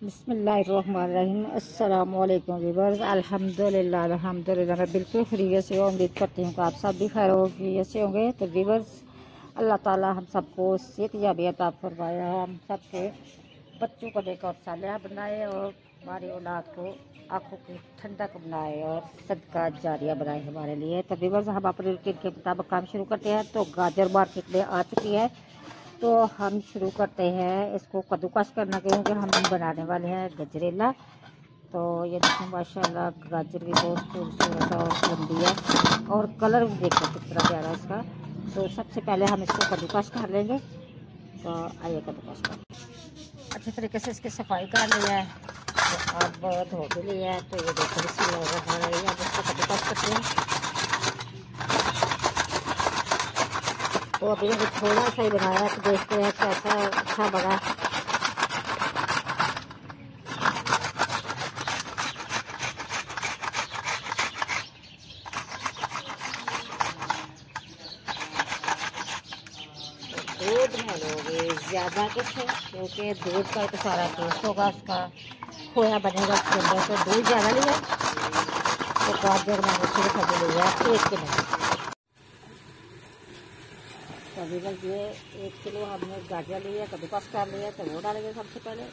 बिस्मिल्लाहिर्रहमानिर्रहीम। अस्सलामुअलैकुम व्यूअर्स। अल्हम्दुलिल्लाह मैं बिल्कुल खैरियत से उम्मीद करती हूँ कि आप सब भी खैर खैरियत से होंगे। तो व्यूअर्स, अल्लाह ताला हम सबको सेहत याबी अता फरमाए, हम सबके बच्चों को देखकर सालिहा बनाए और हमारी औलाद को आँखों की ठंडक बनाए और सदका जारिया बनाए हमारे लिए। तो व्यूअर्स, हम अपने रूटीन के मुताबिक काम शुरू करते हैं। तो गाजर मार्केट में आ चुकी है, तो हम शुरू करते हैं इसको कद्दूकस करना, क्योंकि हम बनाने वाले हैं गजरेला। तो ये देखो माशाल्लाह गाजर भी बहुत खूबसूरत और लंबी है और कलर भी देखो कितना प्यारा है इसका। तो सबसे पहले हम इसको कद्दूकस कर लेंगे। तो आइए कद्दूकस कर अच्छे तरीके से इसकी सफाई कर लिया है, तो अब धो भी लिया है। तो ये देखो अब इसको कद्दूकस करते हैं। तो अभी मैंने थोड़ा सा ही बनाया, तो देखते हैं कैसा अच्छा बना। दूध में लोगे ज़्यादा कुछ है, क्योंकि दूध का तो सारा टेस्ट होगा, उसका खोया बनेगा उसके अंदर। तो दूध ज़्यादा लिया, तो गाजर मैंने सिर्फ अभी लिया 1 किलो। अभी बस ये 1 किलो हमने गाजर लिया, कद्दूकस कर लिया, तो वो डालेंगे सबसे पहले।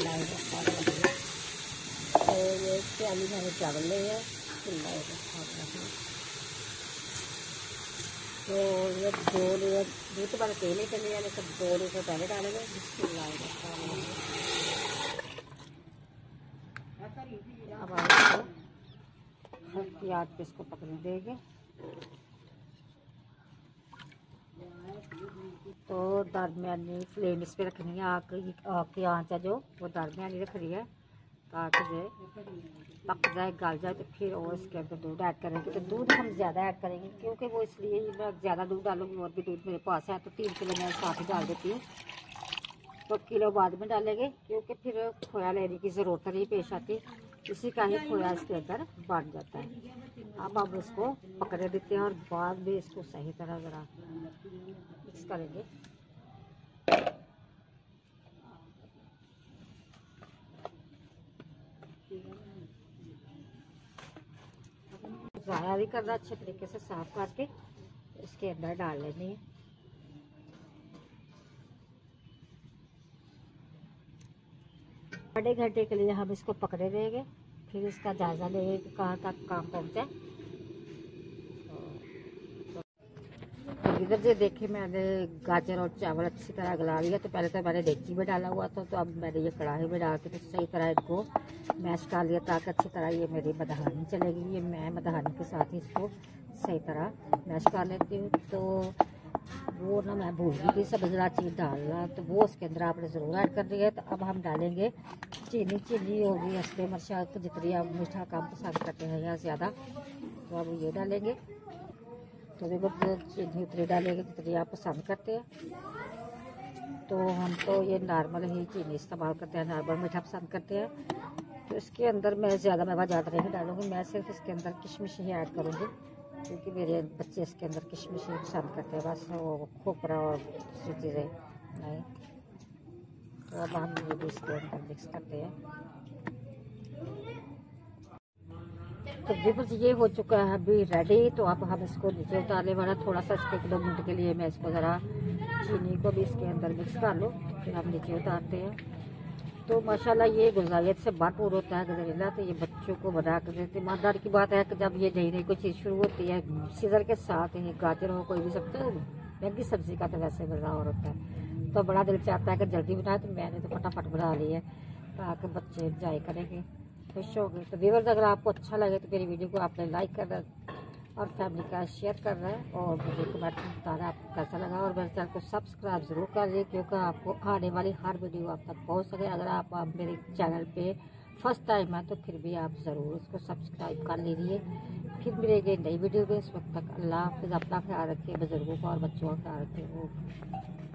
तो ये प्याली मैंने चावल लिए, तो ये 2 लीटर दूध तो मैंने 3 लीटर लिया, लेकिन 2 लीटर पहले डालेंगे। अब हल्की आंच पे इसको पकने देंगे। तो दरमियानी फ्लेम इस पे रखनी है। आग की आंच है जो वो दरमियानी रखनी है, ताकि जो पक जाए, गल जाए। तो फिर और इसके अंदर दूध ऐड करेंगे। तो दूध हम ज़्यादा ऐड करेंगे, क्योंकि वो इसलिए मैं ज़्यादा दूध डालूंगी। और भी दूध मेरे पास है, तो 3 किलो मैं साथ ही डाल देती हूँ। तो किलो बाद में डालेंगे, क्योंकि फिर खोया लेने की ज़रूरत नहीं पेश आती, इसी का ही खोया इसके अंदर बन जाता है। अब इसको पकड़े देते हैं और बाद में इसको सही तरह ज़रा मिक्स करेंगे। ज़ाया भी करना, अच्छे तरीके से साफ करके इसके अंदर डाल लेनी है। आधे घंटे के लिए हम इसको पकड़े देंगे, फिर इसका जायज़ा लेंगे कि कहाँ तक काम पहुँचा। तो इधर से देखे मैंने गाजर और चावल अच्छी तरह गला लिया। तो पहले तो मैंने डेगची में डाला हुआ था, तो अब मैंने ये कढ़ाई में डाल के तो सही तरह इनको मैश कर लिया, ताकि अच्छी तरह ये मेरी मदहानी चलेगी। ये मैं मदहानी के साथ ही इसको सही तरह मैश कर लेती हूँ। तो वो ना मैं भूल गई थी सब्ज़ा चीज़ डालना, तो वो उसके अंदर आपने ज़रूर ऐड कर दिया है। तो अब हम डालेंगे चीनी। चीनी होगी असली मिर्चा, तो जितनी आप मीठा कम पसंद करते हैं या ज़्यादा, तो अब ये डालेंगे। तो भी बहुत चीनी उतनी डालेंगे जितनी आप पसंद करते हैं। तो हम तो ये नॉर्मल ही चीनी इस्तेमाल करते हैं, नॉर्मल मीठा पसंद करते हैं। तो इसके अंदर मैं ज़्यादा मेवा ज़्यादा नहीं डालूँगी, मैं सिर्फ इसके अंदर किशमिश ही ऐड करूँगी, क्योंकि मेरे बच्चे इसके अंदर किशमिश ही पसंद करते हैं, बस वो खोपरा और दूसरी चीज़ें नहीं। तो अब हम ये भी इसके अंदर मिक्स करते हैं। तो बिल्कुल ये हो चुका है अभी रेडी। तो अब हम इसको नीचे उतारने वाला, थोड़ा सा इसके 1-2 मिनट के लिए मैं इसको ज़रा चीनी को भी इसके अंदर मिक्स कर लूँ, फिर हम नीचे उतारते हैं। तो माशाल्लाह ये गुजारियत से भरपूर होता है गजरेला। तो ये बच्चों को बना कर देते। ईमानदारी की बात है कि जब ये नई नई कोई चीज़ शुरू होती है, सीजन के साथ ही गाजर हो कोई भी सब्जी, महंगी सब्जी का तो वैसे मज़ा और होता है। तो बड़ा दिल चाहता है कि जल्दी बनाए, तो मैंने तो फटाफट बना ली है, ताकि बच्चे इंजॉय करेंगे, खुश हो गए। तो व्यूअर्स, अगर आपको अच्छा लगे तो मेरी वीडियो को आपने लाइक करना और फैमिली का शेयर करना है, और मुझे कमेंट में बताना आपको कैसा लगा। और मेरे चैनल को सब्सक्राइब ज़रूर कर लीजिए, क्योंकि आपको आने वाली हर वीडियो आप तक पहुंच सके। अगर आप मेरे चैनल पे फर्स्ट टाइम है, तो फिर भी आप ज़रूर उसको सब्सक्राइब कर लीजिए। फिर मिलेंगे नई वीडियो में। इस वक्त तक अल्लाह हाफ़िज़। अपना ख्याल रखिए, बुजुर्गों का और बच्चों का ख्याल रखिए।